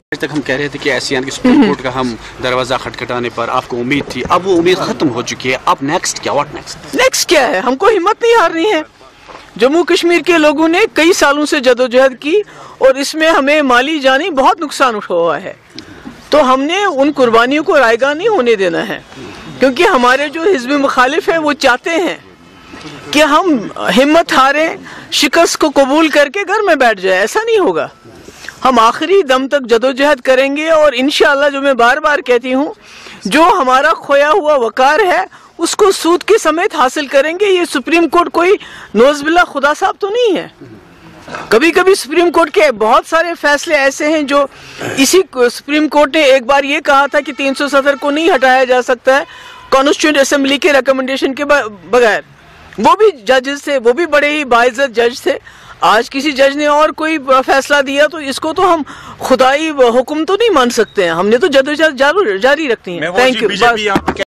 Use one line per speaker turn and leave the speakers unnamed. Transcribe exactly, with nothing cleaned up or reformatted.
آج تک ہم کہہ رہے تھے کہ ایسی یعنی کہ سپریم کورٹ کا ہم دروازہ کھٹکھٹانے پر آپ کو امید تھی، اب وہ امید ختم ہو چکی ہے، اب نیکسٹ کیا؟ What next?
نیکسٹ کیا ہے؟ ہم کو ہمت نہیں ہارنی ہے۔ جموں کشمیر کے لوگوں نے کئی سالوں سے جدوجہد کی اور اس میں ہمیں مالی جانی بہت نقصان ہوا ہے، تو ہم نے ان قربانیوں کو رائے گاہ نہیں ہونے دینا ہے، کیونکہ ہمارے جو حزب مخالف ہیں وہ چاہتے ہیں کہ ہم ہمت ہاریں، شکست کو قبول کر کے گھر میں بیٹھ جائیں۔ ایسا نہیں ہوگا، ہم آخری دم تک جدوجہد کریں گے، اور انشاءاللہ جو میں بار بار کہتی ہوں، جو ہمارا کھویا ہوا وقار ہے اس کو سود کے سمیت حاصل کریں گے۔ یہ سپریم کورٹ کوئی نوز باللہ خدا صاحب تو نہیں ہے۔ کبھی کبھی سپریم کورٹ کے بہت سارے فیصلے ایسے ہیں جو اسی سپریم کورٹ نے ایک بار یہ کہا تھا کہ تین سو ستر کو نہیں ہٹایا جا سکتا ہے کانسٹیٹیوشن اسمبلی کے ریکمنڈیشن کے بغیر، وہ بھی ججز تھے، وہ بھی بڑے ہی باعزت جج تھے۔ آج کسی جج نے اور کوئی فیصلہ دیا تو اس کو تو ہم خدائی حکم تو نہیں مان سکتے ہیں، ہم نے تو جدوجہد جاری رکھنی ہے۔ Thank you.